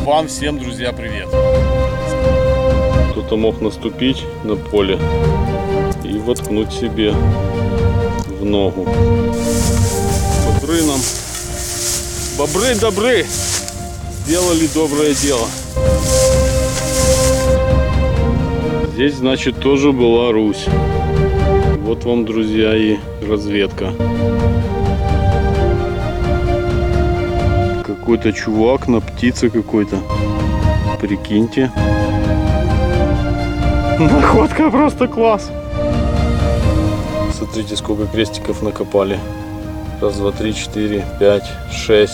Вам всем, друзья, привет! Кто-то мог наступить на поле и воткнуть себе в ногу. Бобры нам, бобры добры, сделали доброе дело. Здесь, значит, тоже была Русь. Вот вам, друзья, и разведка. Какой-то чувак на птице какой-то. Прикиньте. Находка просто класс. Смотрите, сколько крестиков накопали. Раз, два, три, 4, 5, 6.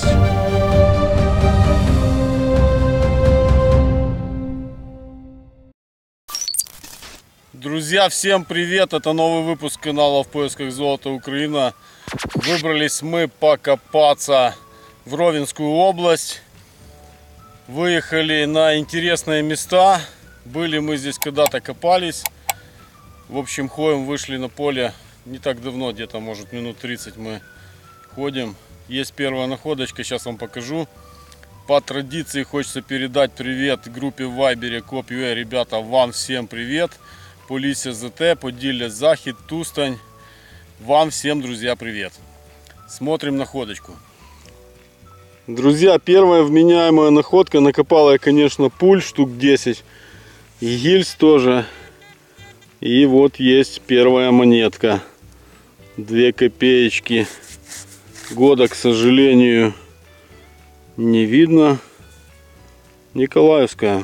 Друзья, всем привет! Это новый выпуск канала «В поисках золота Украина». Выбрались мы покопаться в Ровенскую область. Выехали на интересные места. Были мы здесь когда-то, копались. В общем, ходим, вышли на поле не так давно, где-то, может, минут 30 мы ходим. Есть первая находочка, сейчас вам покажу. По традиции хочется передать привет группе в Вайбере Коп.ua. Ребята, вам всем привет. Полісся ЗТ, Поділля Захід, Тустань. Вам всем, друзья, привет. Смотрим находочку. Друзья, первая вменяемая находка. Накопала я, конечно, пуль штук 10. И гильз тоже. И вот есть первая монетка. 2 копеечки. Года, к сожалению, не видно. Николаевская.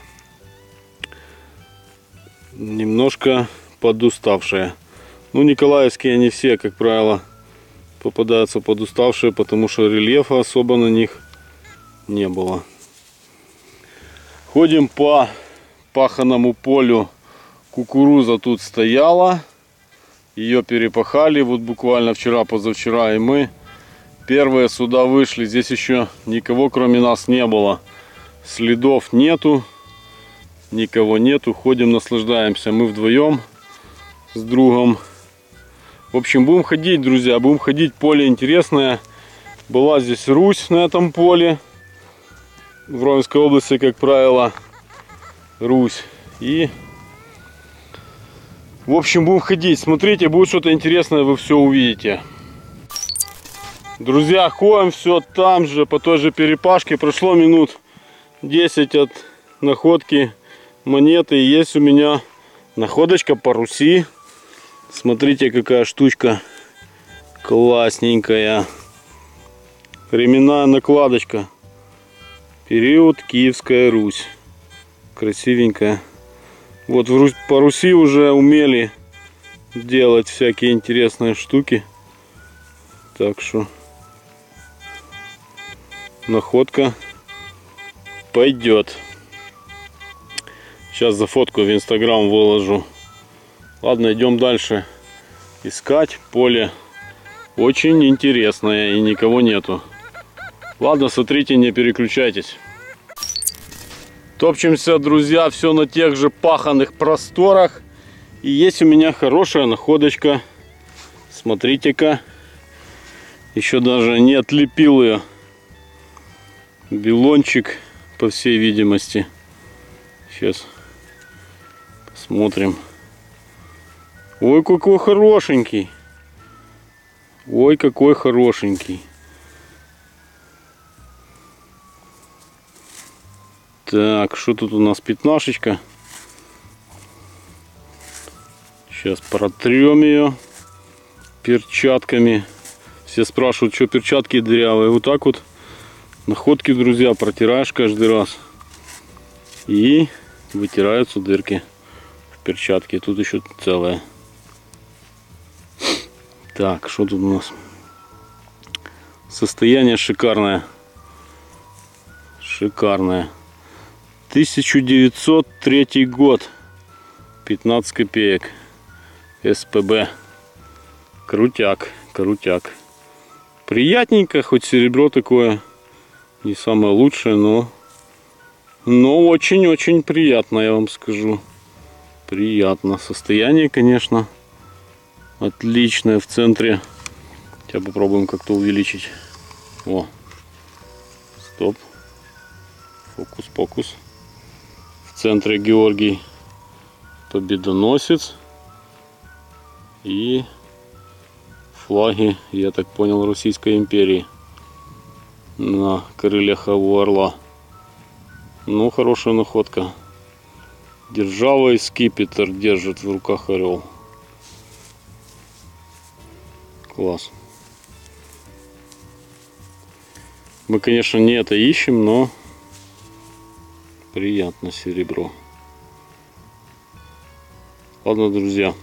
Немножко подуставшая. Ну, николаевские они все, как правило, попадаются подуставшие, потому что рельефа особо на них не было. Ходим по паханному полю. Кукуруза тут стояла. Ее перепахали вот буквально вчера-позавчера. И мы первые сюда вышли. Здесь еще никого кроме нас не было. Следов нету. Никого нету, ходим, наслаждаемся. Мы вдвоем с другом. В общем, будем ходить, друзья, будем ходить. Поле интересное. Была здесь Русь на этом поле. В Ровенской области, как правило, Русь. И, в общем, будем ходить. Смотрите, будет что-то интересное, вы все увидите. Друзья, ходим все там же, по той же перепашке. Прошло минут 10 от находки монеты. Есть у меня находочка по Руси. Смотрите, какая штучка классненькая. Временная накладочка. Период Киевская Русь. Красивенькая. Вот по Руси уже умели делать всякие интересные штуки. Так что находка пойдет. Сейчас зафоткаю, в Инстаграм выложу. Ладно, идем дальше искать. Поле очень интересное и никого нету. Ладно, смотрите, не переключайтесь. Топчемся, друзья, все на тех же паханых просторах. И есть у меня хорошая находочка. Смотрите-ка. Еще даже не отлепил ее. Белончик, по всей видимости. Сейчас смотрим. Ой, какой хорошенький. Ой, какой хорошенький. Так, что тут у нас? Пятнашечка. Сейчас протрем ее перчатками. Все спрашивают, что перчатки дырявые. Вот так вот находки, друзья, протираешь каждый раз. И вытираются дырки в перчатке. Тут еще целая. Так, что тут у нас? Состояние шикарное. Шикарное. 1903 год. 15 копеек. СПБ. Крутяк, крутяк. Приятненько, хоть серебро такое не самое лучшее, но очень-очень приятно, я вам скажу. Приятно. Состояние, конечно, отличное. В центре. Сейчас попробуем как-то увеличить. О, стоп. Фокус-покус. В центре Георгий Победоносец. И флаги, я так понял, Российской империи на крыльях у орла. Ну, хорошая находка. Держава и скипетр держит в руках орел. Класс. Мы, конечно, не это ищем, но приятно серебро. Ладно, друзья.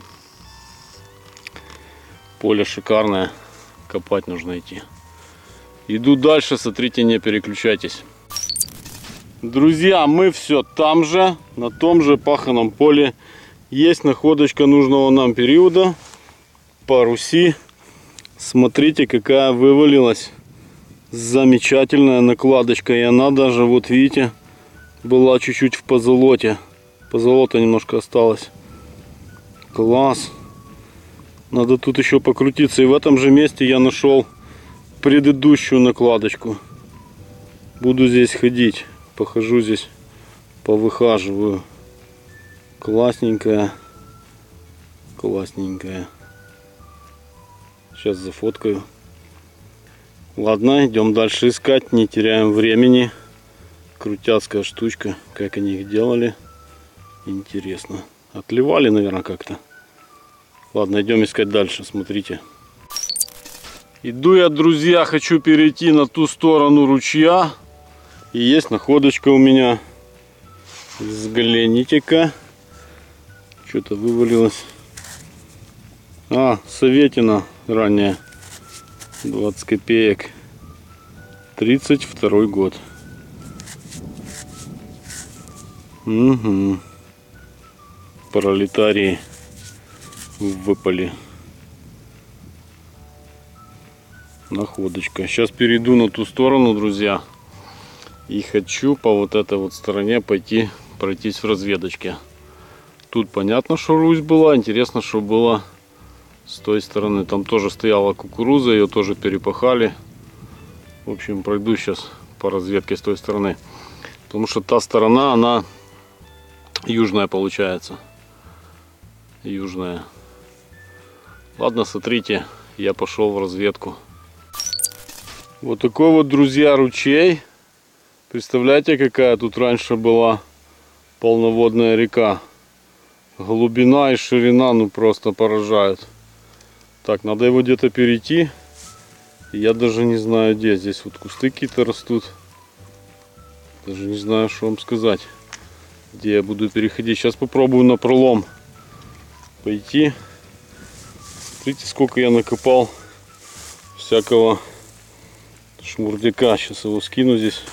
Поле шикарное. Копать нужно идти. Иду дальше, смотрите, не переключайтесь. Друзья, мы все там же, на том же паханом поле. Есть находочка нужного нам периода. По Руси. Смотрите, какая вывалилась. Замечательная накладочка. И она даже, вот видите, была чуть-чуть в позолоте. Позолота немножко осталось. Класс. Надо тут еще покрутиться. И в этом же месте я нашел предыдущую накладочку. Буду здесь ходить. Похожу здесь, повыхаживаю. Классненькая. Классненькая. Сейчас зафоткаю. Ладно, идем дальше искать. Не теряем времени. Крутяцкая штучка. Как они их делали. Интересно. Отливали, наверное, как-то. Ладно, идем искать дальше, смотрите. Иду я, друзья, хочу перейти на ту сторону ручья. И есть находочка у меня. Взгляните-ка. Что-то вывалилось. А, советина ранняя. 20 копеек. 32 год. Угу. Пролетарии выпали. Находочка. Сейчас перейду на ту сторону, друзья. И хочу по вот этой вот стороне пройтись в разведочке. Тут понятно, что Русь была. Интересно, что было с той стороны. Там тоже стояла кукуруза, ее тоже перепахали. В общем, пройду сейчас по разведке с той стороны. Потому что та сторона, она южная получается. Южная. Ладно, смотрите, я пошел в разведку. Вот такой вот, друзья, ручей. Представляете, какая тут раньше была полноводная река. Глубина и ширина, ну, просто поражают. Так, надо его где-то перейти. Я даже не знаю, где. Здесь вот кусты какие-то растут. Даже не знаю, что вам сказать. Где я буду переходить. Сейчас попробую на пролом пойти. Смотрите, сколько я накопал всякого шмурдяка. Сейчас его скину здесь.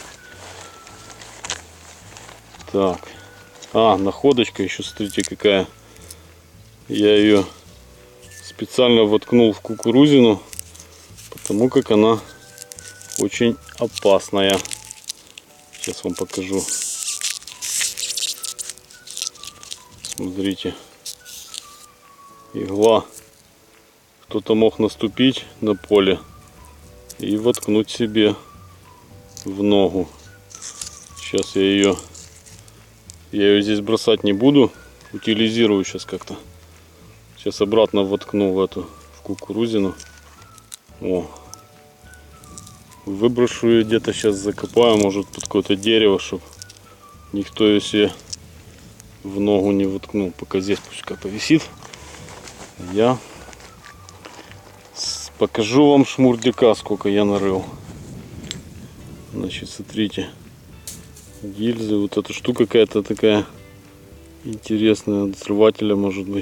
Так. А, находочка еще, смотрите, какая. Я ее специально воткнул в кукурузину, потому как она очень опасная. Сейчас вам покажу. Смотрите. Игла. Кто-то мог наступить на поле и воткнуть себе в ногу. Сейчас я ее здесь бросать не буду. Утилизирую сейчас как-то. Сейчас обратно воткну в кукурузину. О. Выброшу ее где-то, сейчас закопаю, может, под какое-то дерево, чтобы никто ее себе в ногу не воткнул. Пока здесь пускай повисит. Я покажу вам шмурдяка, сколько я нарыл. Значит, смотрите. Гильзы, вот эта штука какая-то такая интересная, от взрывателя, может быть.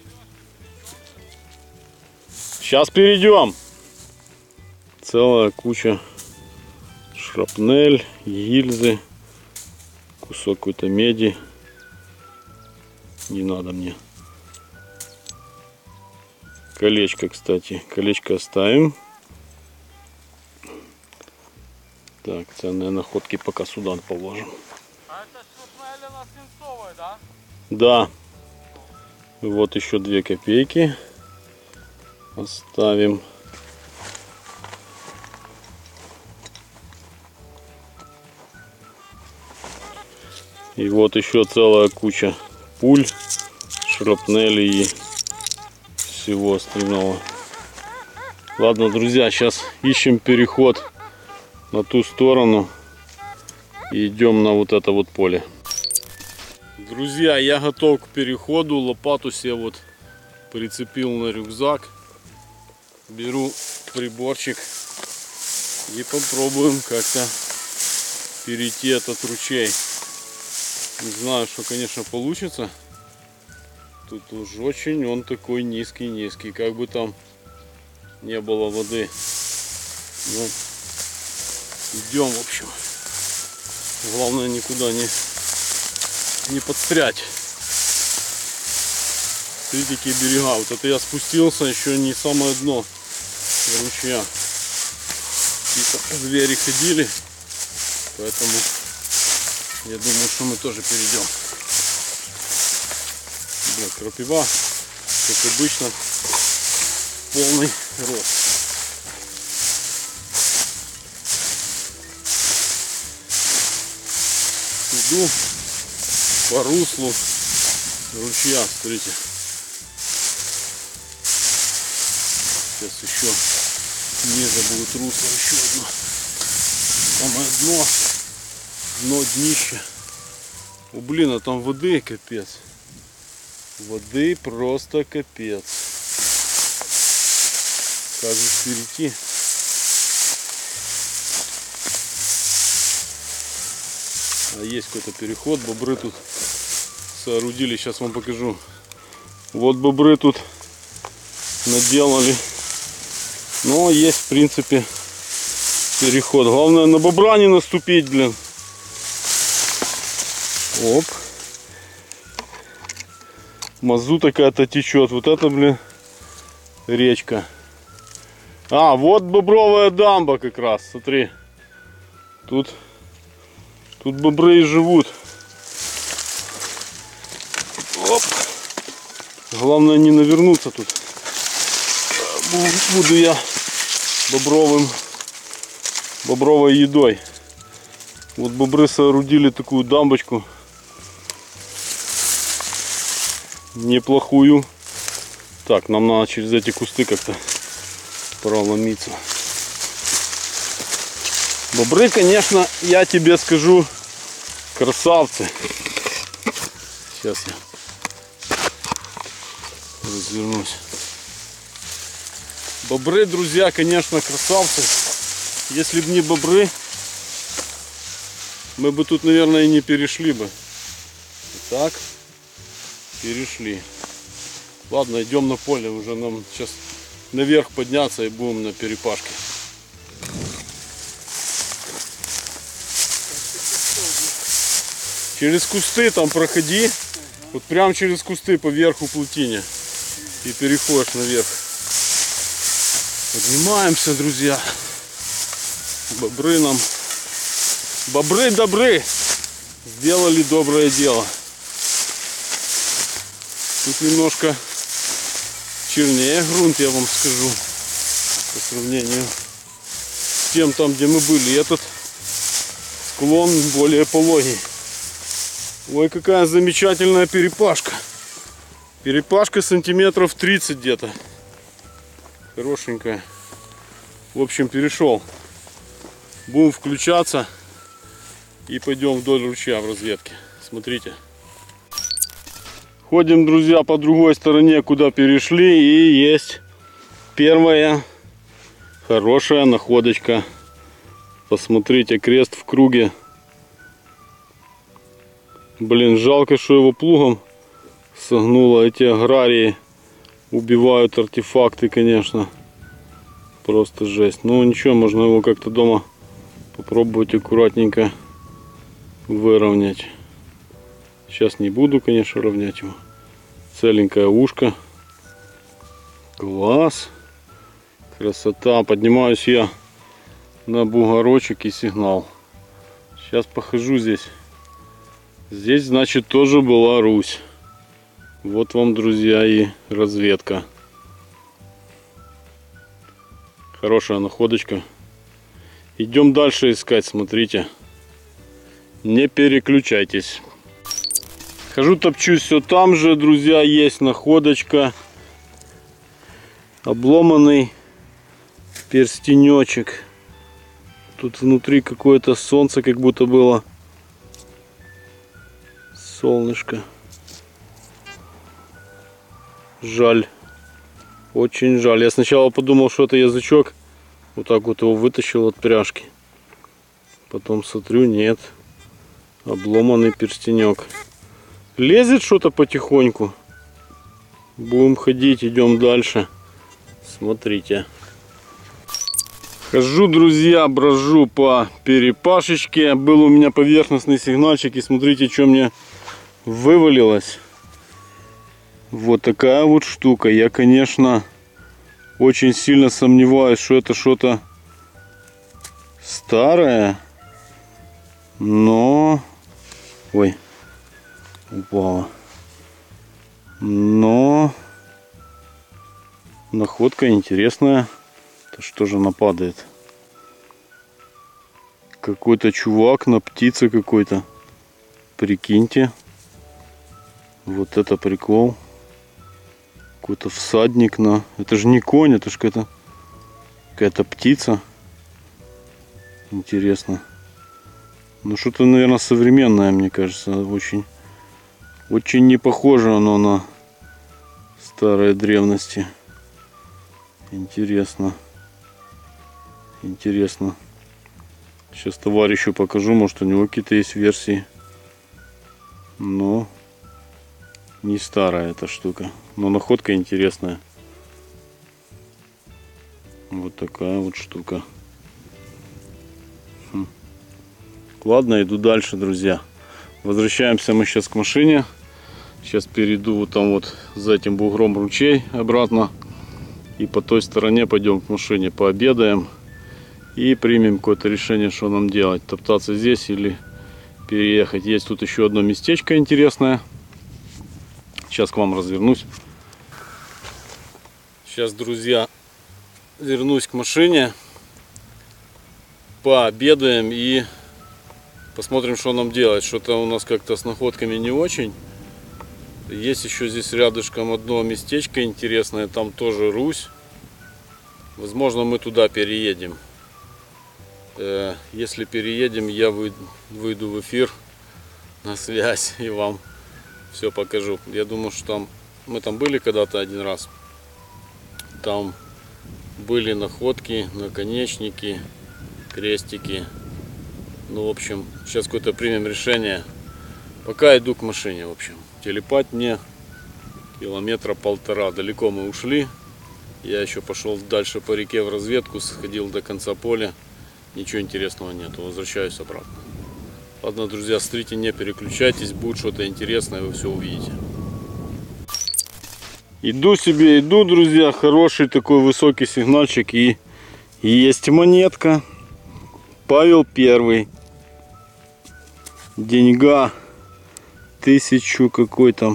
Сейчас перейдем. Целая куча шрапнель, гильзы, кусок какой-то меди. Не надо мне. Колечко, кстати. Колечко оставим. Так, ценные находки пока сюда положим. А это шрапнель на свинцовой, да? Да. Вот еще 2 копейки. Оставим. И вот еще целая куча пуль, шрапнели и всего остального. Ладно, друзья, сейчас ищем переход на ту сторону и идем на вот это вот поле. Друзья, я готов к переходу. Лопату себе вот прицепил на рюкзак. Беру приборчик и попробуем как-то перейти этот ручей. Не знаю, что, конечно, получится. Тут уж очень он такой низкий-низкий, как бы там не было воды. Ну, идем, в общем. Главное никуда не подстрять. Смотрите, какие берега. Вот это я спустился еще не самое дно ручья. Какие-то звери ходили, поэтому я думаю, что мы тоже перейдем. Блин, крапива, как обычно, полный рост. Иду по руслу ручья, смотрите. Сейчас еще ниже будет русло, еще одно. Самое дно. Дно, днище. О, блин, а там воды капец. Воды просто капец. Как же перейти? А есть какой-то переход. Бобры тут соорудили. Сейчас вам покажу. Вот бобры тут наделали. Но есть, в принципе, переход. Главное на бобра не наступить, блин. Оп. Мазута какая-то течет. Вот это, блин, речка. А, вот бобровая дамба как раз. Смотри. Тут бобры и живут. Оп. Главное не навернуться тут. Буду я бобровой едой. Вот бобры соорудили такую дамбочку. Неплохую. Так, нам надо через эти кусты как-то проломиться. Бобры, конечно, я тебе скажу, красавцы. Сейчас я развернусь. Бобры, друзья, конечно, красавцы. Если бы не бобры, мы бы тут, наверное, и не перешли бы. Так, перешли. Ладно, идем на поле. Уже нам сейчас наверх подняться и будем на перепашке. Через кусты там проходи. Вот прям через кусты по верху плотине. И переходишь наверх. Поднимаемся, друзья. Бобры нам... Бобры добры. Сделали доброе дело. Тут немножко чернее грунт, я вам скажу. По сравнению с тем там, где мы были. Этот склон более пологий. Ой, какая замечательная перепашка. Перепашка сантиметров 30 где-то. Хорошенькая. В общем, перешел. Будем включаться и пойдем вдоль ручья в разведке. Смотрите. Ходим, друзья, по другой стороне, куда перешли. И есть первая хорошая находочка. Посмотрите, крест в круге. Блин, жалко, что его плугом согнуло. Эти аграрии убивают артефакты, конечно. Просто жесть. Ну ничего, можно его как-то дома попробовать аккуратненько выровнять. Сейчас не буду, конечно, равнять его. Целенькое ушко. Класс. Красота. Поднимаюсь я на бугорочек и сигнал. Сейчас похожу здесь. Здесь, значит, тоже была Русь. Вот вам, друзья, и разведка. Хорошая находочка. Идем дальше искать, смотрите. Не переключайтесь. Хожу, топчусь все там же, друзья, есть находочка. Обломанный перстенечек. Тут внутри какое-то солнце как будто было. Солнышко. Жаль. Очень жаль. Я сначала подумал, что это язычок. Вот так вот его вытащил от пряжки. Потом смотрю, нет. Обломанный перстенек. Лезет что-то потихоньку. Будем ходить, идем дальше. Смотрите. Хожу, друзья, брожу по перепашечке. Был у меня поверхностный сигнальчик. И смотрите, что мне вывалилось. Вот такая вот штука. Я, конечно, очень сильно сомневаюсь, что это что-то старое. Но... Ой. Упала. Но... Находка интересная. Это что же она падает? Какой-то чувак на птице какой-то. Прикиньте. Вот это прикол. Какой-то всадник на... Это же не конь, это же какая-то птица. Интересно. Ну что-то, наверное, современное, мне кажется. Очень не похоже оно на старые древности. Интересно. Интересно. Сейчас товарищу покажу, может у него какие-то есть версии. Но не старая эта штука. Но находка интересная. Вот такая вот штука. Ладно, иду дальше, друзья. Возвращаемся мы сейчас к машине. Сейчас перейду вот там вот за этим бугром ручей обратно. И по той стороне пойдем к машине, пообедаем. И примем какое-то решение, что нам делать. Топтаться здесь или переехать. Есть тут еще одно местечко интересное. Сейчас к вам развернусь. Сейчас, друзья, вернусь к машине. Пообедаем и посмотрим, что нам делать. Что-то у нас как-то с находками не очень. Есть еще здесь рядышком одно местечко интересное. Там тоже Русь. Возможно, мы туда переедем. Если переедем, я выйду в эфир на связь и вам все покажу. Я думаю, что там мы там были когда-то один раз. Там были находки, наконечники, крестики. Ну, в общем, сейчас какое-то примем решение. Пока иду к машине, в общем. Телепать мне 1,5 километра. Далеко мы ушли. Я еще пошел дальше по реке в разведку, сходил до конца поля. Ничего интересного нету. Возвращаюсь обратно. Ладно, друзья, смотрите, не переключайтесь. Будет что-то интересное, вы все увидите. Иду себе, иду, друзья. Хороший такой высокий сигнальчик. И есть монетка. Павел I. Деньга. 1000 какой там.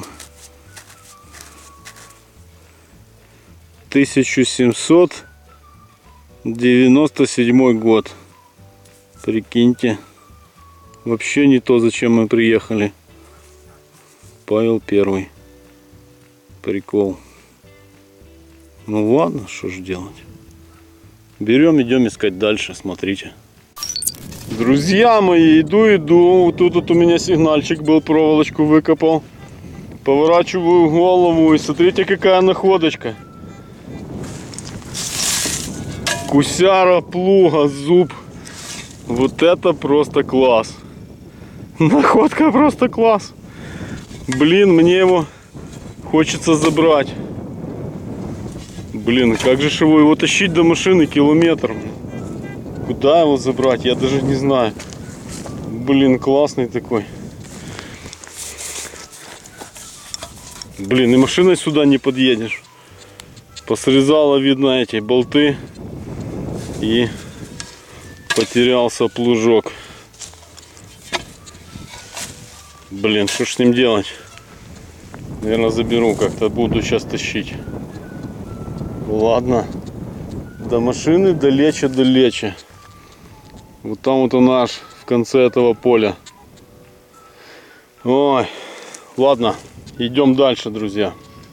1797 год. Прикиньте. Вообще не то, зачем мы приехали. Павел I. Прикол. Ну ладно, что ж делать. Берем, идем искать дальше, смотрите. Друзья мои, иду. Вот тут вот у меня сигнальчик был, проволочку выкопал. Поворачиваю голову и смотрите, какая находочка. Кусяра плуга, зуб. Вот это просто класс. Находка просто класс. Блин, мне его хочется забрать. Блин, как же его тащить до машины километр? Куда его забрать? Я даже не знаю. Блин, классный такой. Блин, и машиной сюда не подъедешь. Посрезала, видно, эти болты. И потерялся плужок. Блин, что ж с ним делать? Наверное, заберу как-то. Буду сейчас тащить. Ладно. До машины далече. Вот там вот он аж в конце этого поля. Ой, Ладно, идем дальше, друзья.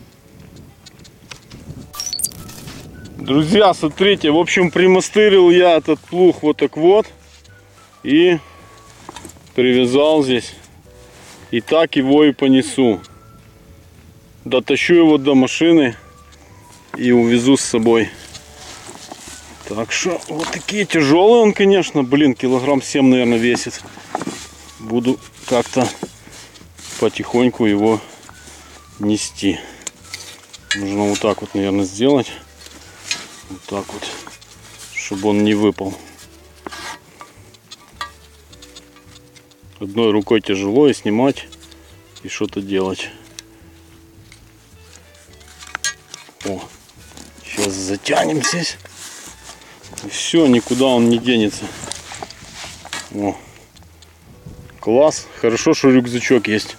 Друзья, смотрите, в общем, примастырил я этот плуг вот так вот. И привязал здесь. И так его и понесу. Дотащу его до машины и увезу с собой. Так что вот такие тяжелые он, конечно. Блин, килограмм 7, наверное, весит. Буду как-то потихоньку его нести. Нужно вот так вот, наверное, сделать. Вот так вот, чтобы он не выпал. Одной рукой тяжело и снимать, и что-то делать. О, сейчас затянем здесь. И все, никуда он не денется. О, класс. Хорошо, что рюкзачок есть.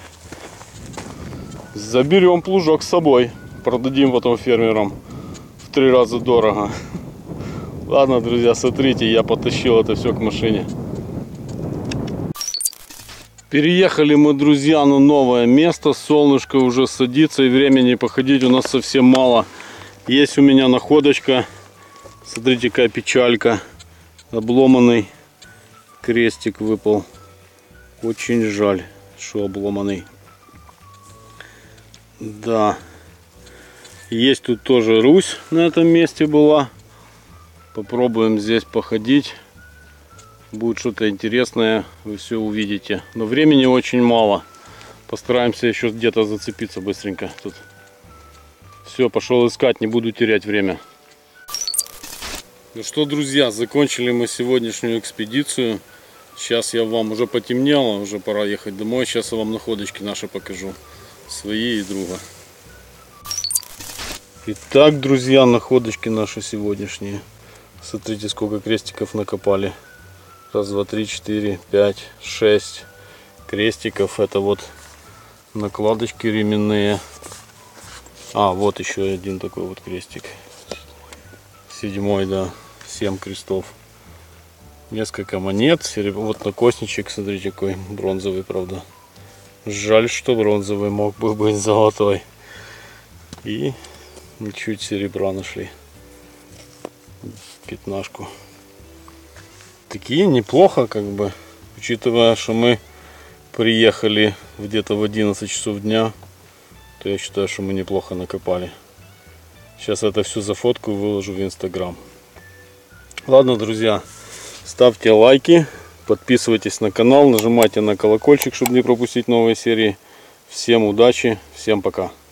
Заберем плужок с собой. Продадим потом фермерам в 3 раза дорого. Ладно, друзья, смотрите, я потащил это все к машине. Переехали мы, друзья, на новое место. Солнышко уже садится, и времени походить у нас совсем мало. Есть у меня находочка. Смотрите, какая печалька. Обломанный крестик выпал. Очень жаль, что обломанный. Да. Есть тут тоже Русь на этом месте была. Попробуем здесь походить. Будет что-то интересное, вы все увидите. Но времени очень мало. Постараемся еще где-то зацепиться быстренько тут. Все, пошел искать, не буду терять время. Ну что, друзья, закончили мы сегодняшнюю экспедицию. Сейчас я вам уже потемнело, уже пора ехать домой. Сейчас я вам находочки наши покажу. Свои и друга. Итак, друзья, находочки наши сегодняшние. Смотрите, сколько крестиков накопали. Раз, два, три, 4, 5, 6 крестиков. Это вот накладочки ременные. А, вот еще один такой вот крестик. 7-й, да. 7 крестов. Несколько монет. Вот накосничек, смотрите, какой бронзовый, правда. Жаль, что бронзовый, мог бы быть золотой. И чуть серебра нашли. Пятнашку. Такие неплохо, как бы, учитывая, что мы приехали где-то в 11 часов дня, то я считаю, что мы неплохо накопали. Сейчас это все зафоткаю и выложу в Инстаграм. Ладно, друзья, ставьте лайки, подписывайтесь на канал, нажимайте на колокольчик, чтобы не пропустить новые серии. Всем удачи, всем пока.